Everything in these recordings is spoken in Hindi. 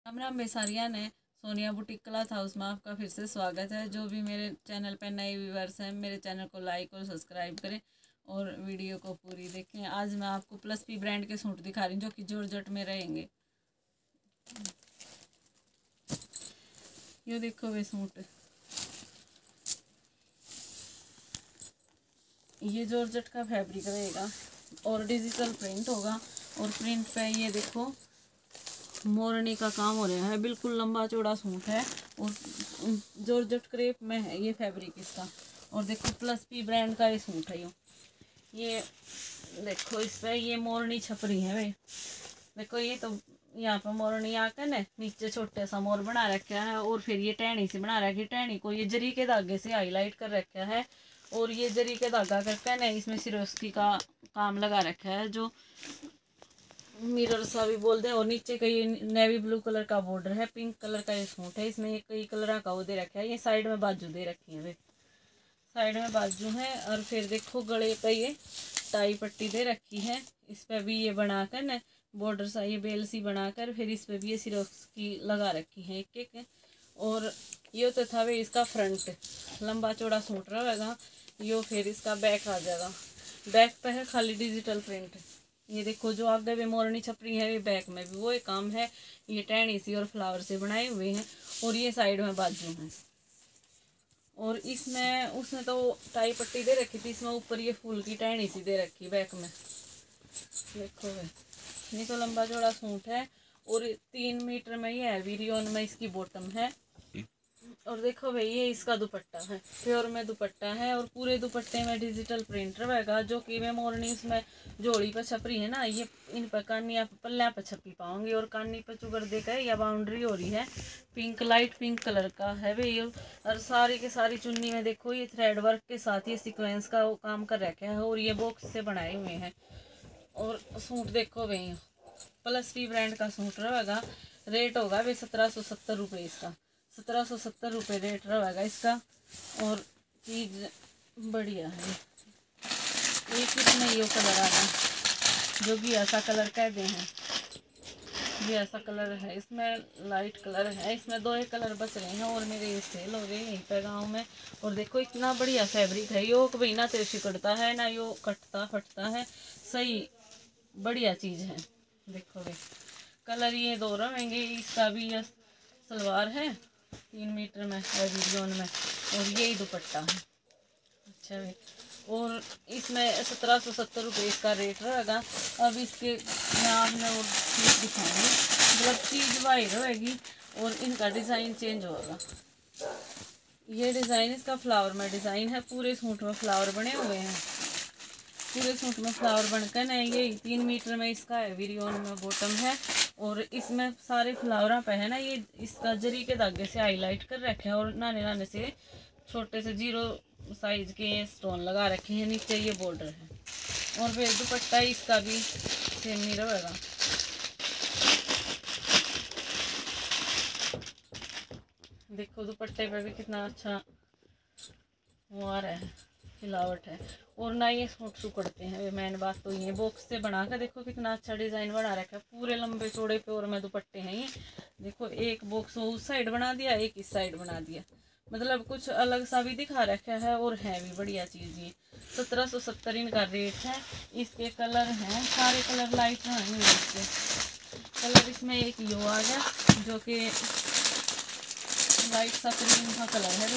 राम राम बेसारिया ने सोनिया बुटीक क्लॉथ हाउस में आपका फिर से स्वागत है। जो भी मेरे चैनल पर नए व्यूअर्स हैं, मेरे चैनल को लाइक और सब्सक्राइब करें और वीडियो को पूरी देखें। आज मैं आपको प्लस पी ब्रांड के सूट दिखा रही हूँ जो कि जॉर्जेट में रहेंगे। ये देखो वे सूट, ये जॉर्जेट का फैब्रिक रहेगा और डिजिटल प्रिंट होगा। और प्रिंट पे ये देखो मोरनी का काम हो रहा है, बिल्कुल लंबा चौड़ा सूट है और जॉर्जेट क्रेप में है ये फैब्रिक इसका। और देखो प्लस पी ब्रांड का ये सूट है। ये देखो इस पे ये मोरनी छप रही है भाई। देखो ये तो यहाँ पे मोरनी आकर ना नीचे छोटे सा मोर बना रखा है और फिर ये टहनी से बना रखी। टहनी को ये जरी के धागे से हाईलाइट कर रखा है और ये जरी के धागा करके ना इसमें सिरोस्की का काम लगा रखा है जो मिरर सा भी बोलते हैं। और नीचे का ये नेवी ब्लू कलर का बॉर्डर है, पिंक कलर का ये सूट है। इसमें ये कई कलर का वो दे रखा है। ये साइड में बाजू दे रखी है, साइड में बाजू है। और फिर देखो गले पे ये टाई पट्टी दे रखी है। इस पे भी ये बनाकर न बॉर्डर सा ये बेल सी बनाकर फिर इस पे भी ये सिरोस्की लगा रखी है एक एक। और ये तो था भाई इसका फ्रंट, लंबा चौड़ा सूट रहेगा। यो फिर इसका बैक आ जाएगा। बैक पे है खाली डिजिटल प्रिंट। ये देखो जो आगे भी मोरनी छपरी है, ये बैक में भी वो एक काम है। ये टहनी सी और फ्लावर से बनाए हुए हैं और ये साइड में बाजू है। और इसमें उसने तो टाई पट्टी दे रखी थी, इसमें ऊपर ये फूल की टहनी सी दे रखी बैक में। देखो ये तो लंबा चौड़ा सूट है और 3 मीटर में ये है। वीरियोन में इसकी बॉटम है। और देखो भाई ये इसका दुपट्टा है, प्योर में दुपट्टा है और पूरे दुपट्टे में डिजिटल प्रिंट रहेगा जो कि मैं मोरनी उसमें जोड़ी पर छप रही है ना, ये इन पर कानिया पल्ला पर छपी पाऊंगी। और कानी पर चुगर देकर या बाउंड्री हो रही है, पिंक लाइट पिंक कलर का है भाई। और सारी के सारी चुन्नी में देखो ये थ्रेड वर्क के साथ ये सीक्वेंस का वो काम कर रखे है और ये बॉक्स से बनाए हुए हैं। और सूट देखो भाई प्लस पी ब्रांड का सूट रहेगा। रेट होगा भाई 1770 रुपये इसका। 1770 रुपये रेट रहेगा इसका। और चीज़ बढ़िया है। ये कितने ये कलर आ गया जो भी ऐसा कलर कहते हैं, ये ऐसा कलर है। इसमें लाइट कलर है, इसमें 2 कलर बच रहे हैं और मेरे ये सेल हो गए यहीं पे गाँव में। और देखो इतना बढ़िया फैब्रिक है। यो कभी ना तिरछी कटता है ना यो कटता फटता है, सही बढ़िया चीज़ है। देखो भाई कलर ये 2 रहेंगे। इसका भी यह सलवार है 3 मीटर में वीडियोन में और यही दुपट्टा है। अच्छा भाई और इसमें 1770 रुपये इसका रेट रहेगा। अब इसके मैं आपने और चीज़ दिखाऊंगी, मतलब चीज़ वाइड रहेगी और इनका डिज़ाइन चेंज होगा। ये डिज़ाइन इसका फ्लावर में डिज़ाइन है। पूरे सूट में फ्लावर बने हुए हैं, पूरे सूट में फ्लावर बनकर ना ये 3 मीटर में इसका है। वीरियोन में बॉटम है और इसमें सारे फ्लावर पे है ना ये इसका जरी के धागे से हाईलाइट कर रखे हैं और नाने नाने से छोटे से 0 साइज के स्टोन लगा रखे हैं। नीचे ये बॉर्डर है और फिर दुपट्टा इसका भी सेम ही रहेगा। देखो दुपट्टे पे भी कितना अच्छा वो आ रहा है, हिलावट है। और ना ये सूट सुकड़ते हैं, मैंने बात तो ये बॉक्स से बना कर देखो कितना अच्छा डिज़ाइन बना रखा है। पूरे लंबे चौड़े पे और में दुपट्टे हैं। ये देखो एक बॉक्स उस साइड बना दिया, एक इस साइड बना दिया, मतलब कुछ अलग सा भी दिखा रखा है और है भी बढ़िया चीज़। ये 1770 इनका रेट है। इसके कलर हैं, सारे कलर लाइट हैं। इसके कलर इसमें एक यो आ गया जो कि लाइट सा क्रीम का कलर है,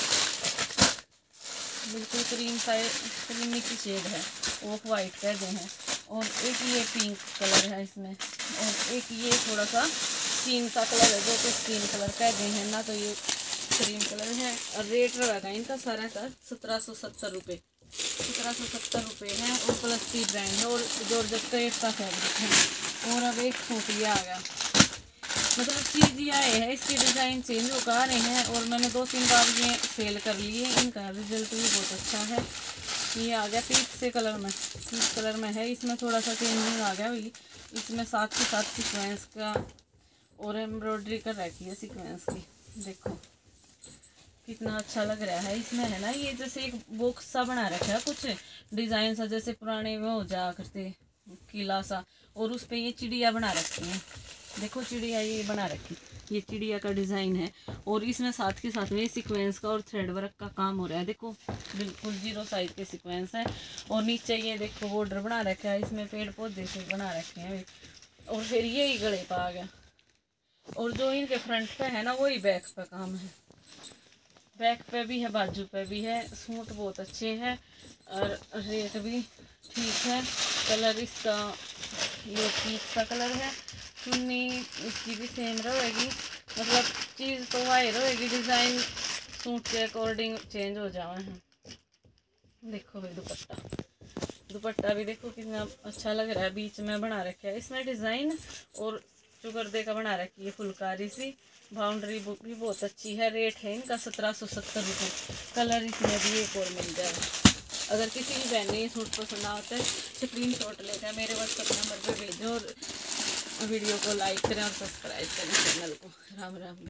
बिल्कुल क्रीम सा क्रीमी की शेड है, ऑफ वाइट कहते हैं। और एक ये पिंक कलर है इसमें और एक ये थोड़ा सा स्किन सा कलर है जो कि स्किन कलर कहते हैं ना, तो ये क्रीम कलर है। और रेट रहेगा इनका सारा का 1770 रुपये। 1770 रुपये है और प्लस पी ब्रांड है और जॉर्जेट क्रेप का फैब्रिक है। और अब एक सूट ये आ गया, मतलब चीज़ ये आए है, इसके डिज़ाइन चेंज होकर आ रहे हैं और मैंने 2-3 बार ये सेल कर लिए। इनका रिजल्ट भी बहुत अच्छा है। ये आ गया पीच से कलर में, पीच कलर में है। इसमें थोड़ा सा चेंजिंग आ गया भाई। इसमें साथ के साथ सीक्वेंस का और एम्ब्रॉयडरी कर रखी है सीक्वेंस की। देखो कितना अच्छा लग रहा है। इसमें है ना ये जैसे एक बॉक्स सा बना रखा है, कुछ डिज़ाइन सा जैसे पुराने में हो जा करते किला सा, और उस पर ये चिड़िया बना रखी है। देखो चिड़िया ये बना रखी, ये चिड़िया का डिज़ाइन है और इसमें साथ के साथ में सीक्वेंस का और थ्रेड वर्क का काम हो रहा है। देखो बिल्कुल 0 साइज के सीक्वेंस है और नीचे ये देखो बॉर्डर बना रखा है, इसमें पेड़ पौधे से बना रखे हैं और फिर यही गले पे आ गया। और जो इनके फ्रंट पे है ना वही बैक पे काम है, बैक पे भी है बाजू पे भी है। सूट बहुत अच्छे हैं और रेट भी ठीक है। कलर इसका ये पीच का कलर है, चुन्नी इसकी भी सेम रहेगी, मतलब चीज़ तो वही रहेगी, डिज़ाइन सूट के अकॉर्डिंग चेंज हो जाए हैं। देखो भाई दुपट्टा, दुपट्टा भी देखो कितना अच्छा लग रहा है, बीच में बना रखा है इसमें डिज़ाइन और जो गर्दे का बना रखी है फुलकारी सी, बाउंड्री भी बहुत अच्छी है। रेट है इनका 1770 रुपये। कलर इसमें भी एक और मिल जाएगा। अगर किसी भी बहन ने ये सूट पसंद आता है स्क्रीनशॉट लेकर मेरे व्हाट्सएप नंबर पे भेजो और वीडियो को लाइक करें और सब्सक्राइब करें चैनल को। राम राम।